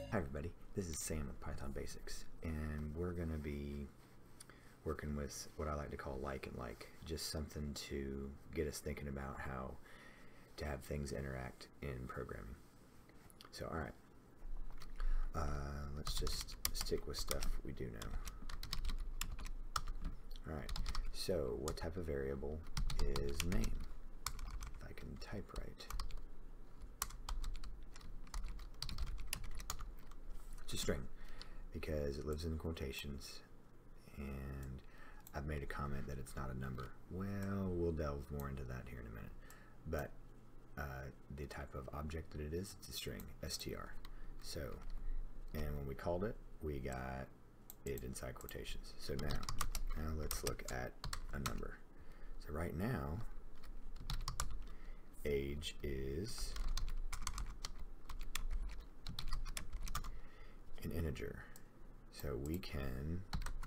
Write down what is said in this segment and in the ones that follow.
Hi everybody, this is Sam with Python Basics, and we're going to be working with what I like to call like and like, just something to get us thinking about how to have things interact in programming. So alright, let's just stick with stuff we do know. Alright, so what type of variable is name? If I can type right. It's a string because it lives in quotations, and I've made a comment that it's not a number. Well, we'll delve more into that here in a minute, but the type of object that it is, it's a string, str. So, and when we called it, we got it inside quotations. So now let's look at a number. So right now, age is an integer, so we can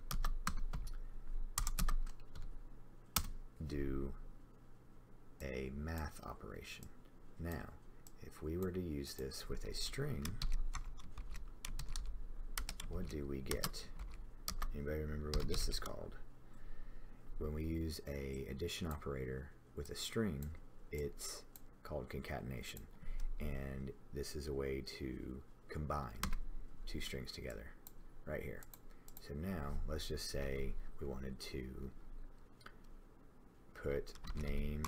do a math operation. Now, if we were to use this with a string, what do we get? Anybody remember what this is called? When we use a addition operator with a string, it's called concatenation, and this is a way to combine two strings together right here. So now let's just say we wanted to put name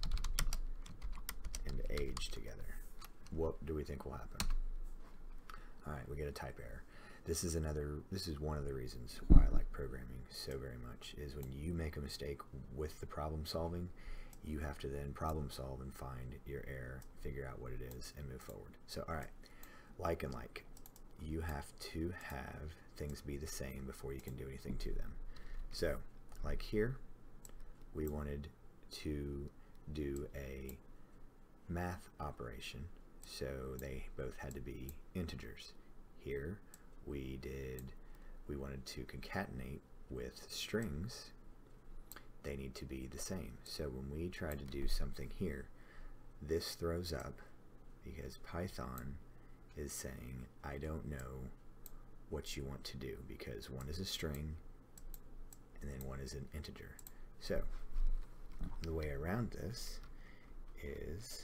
and age together. What do we think will happen? Alright, we get a type error. This is one of the reasons why I like programming so very much, is when you make a mistake with the problem solving, you have to then problem solve and find your error, figure out what it is, and move forward. So alright, like and like. You have to have things be the same before you can do anything to them. So, like here, we wanted to do a math operation, so they both had to be integers. Here, we wanted to concatenate with strings. They need to be the same. So when we try to do something here, this throws up because Python is saying, I don't know what you want to do, because one is a string and then one is an integer. So the way around this is,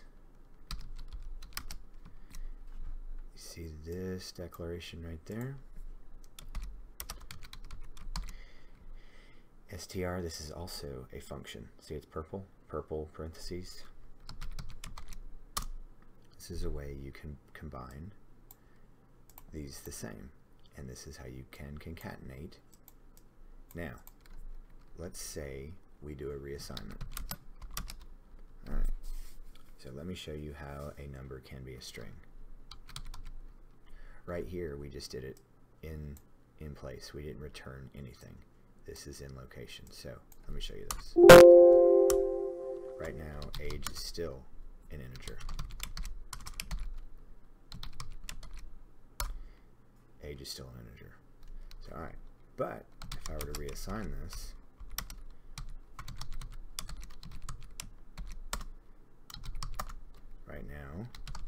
you see this declaration right there, str, this is also a function. See, it's purple parentheses. This is a way you can combine these the same, and this is how you can concatenate. Now, let's say we do a reassignment. Alright, so let me show you how a number can be a string. Right here, we just did it in place. We didn't return anything. This is in location. So let me show you this. Right now, age is still an integer. Age is still an integer. So alright, but if I were to reassign this, right now,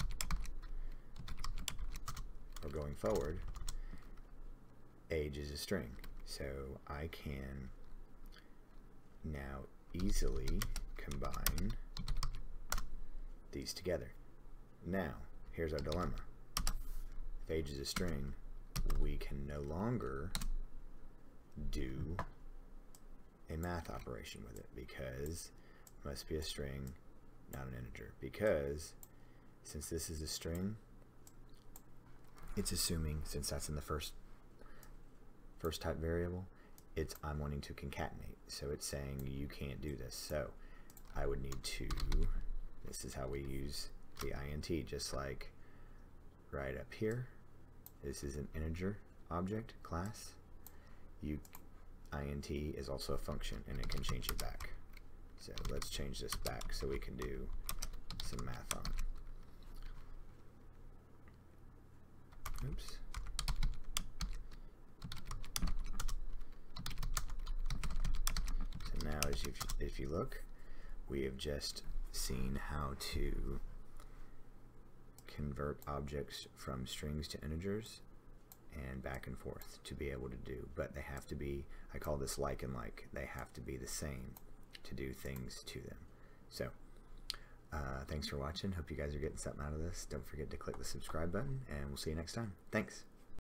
or going forward, age is a string. So I can now easily combine these together. Now, here's our dilemma. If age is a string, we can no longer do a math operation with it, because it must be a string, not an integer. Because since this is a string, it's assuming, since that's in the first type variable, I'm wanting to concatenate. So it's saying you can't do this. So I would need to, this is how we use the int, just like right up here. This is an integer object class. Int is also a function, and it can change it back. So let's change this back so we can do some math on it. Oops. So now, if you look, we have just seen how to convert objects from strings to integers and back and forth to be able to do, but they have to be, I call this like and like, they have to be the same to do things to them. So thanks for watching. Hope you guys are getting something out of this. Don't forget to click the subscribe button, and we'll see you next time. Thanks.